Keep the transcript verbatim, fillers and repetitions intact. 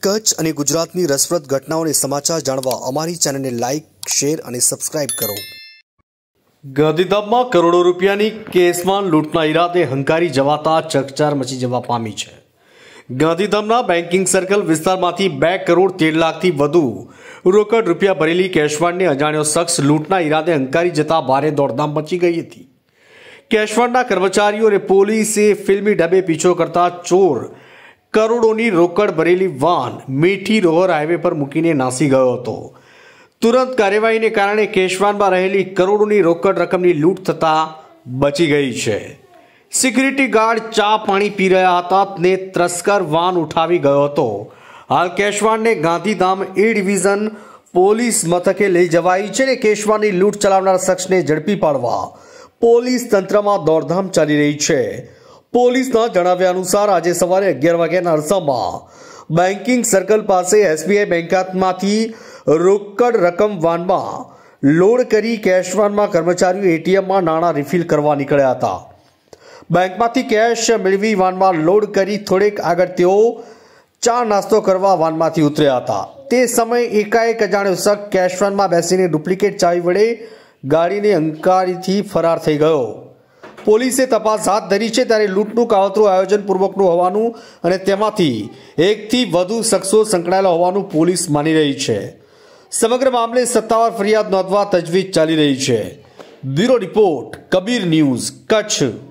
કચ્છ અને ગુજરાતની રસપ્રદ ઘટનાઓને સમાચાર જાણવા અમારી ચેનલને લાઇક, શેર અને સબસ્ક્રાઇબ કરો। ગાંધીધામમાં કરોડો રૂપિયાની કેસમાં લૂંટના ઈરાદે હંકારી જવાતા ચકચાર મચી જવા પામી છે। ગાંધીધામના બેન્કિંગ સર્કલ વિસ્તારમાંથી બે કરોડ તેર લાખથી વધુ રોકડ રૂપિયા ભરેલી કેશવાનને અજાણ્યો શખ્સ લૂંટના ઈરાદે હંકારી જતા ભારે દોડધામ મચી ગઈ હતી। કેશવાનના કર્મચારીઓ અને પોલીસે ફિલ્મી ઢબે પીછો કરતા ચોર કરોડોની રોકડ ભરેલી વાન મીઠી રોહર હાઈવે પર મૂકીને નાસી ગયો હતો। તુરંત કાર્યવાહીને કારણે કેશવાનમાં રહેલી કરોડોની રોકડ રકમની લૂંટ થતા બચી ગઈ છે। સિક્યુરિટી ગાર્ડ ચા પાણી પી રહ્યા હતા ને તસ્કર વાન ઉઠાવી ગયો હતો। હાલ કેશવાનને ગાંધીધામ એ ડિવિઝન પોલીસ મથકે લઈ જવાઈ છે ને કેશવાનની લૂંટ ચલાવનાર શખ્સને ઝડપી પાડવા પોલીસ તંત્રમાં દોડધામ ચાલી રહી છે। પોલીસના જણાવ્યા અનુસાર આજે સવારે અગિયાર વાગ્યાના અરસામાં બેન્કિંગ સર્કલ પાસે એસબીઆઈ બેંક ખાતામાંથી રોકડ રકમ વાનમાં લોડ કરી કેશવાનમાં કર્મચારીઓ એટીએમમાં નાણાં રિફિલ કરવા નીકળ્યા હતા। બેંકમાંથી કેશ મેળવી વાનમાં લોડ કરી થોડેક આગળ તેઓ ચા નાસ્તો કરવા વાનમાંથી ઉતર્યા હતા। તે સમયે એકાએક અજાણ્યો શખ્સ કેશવાનમાં બેસીને ડુપ્લિકેટ ચાવી વડે ગાડીને હંકારીથી ફરાર થઈ ગયો। પોલીસે તપાસ હાથ ધરી છે ત્યારે લૂંટનું કાવતરું આયોજનપૂર્વકનું હોવાનું અને તેમાંથી એકથી વધુ શખ્સો સંકળાયેલા હોવાનું પોલીસ માની રહી છે। સમગ્ર મામલે સત્તાવાર ફરિયાદ નોંધવા તજવીજ ચાલી રહી છે। Bureau report, Kabir news, Kutch.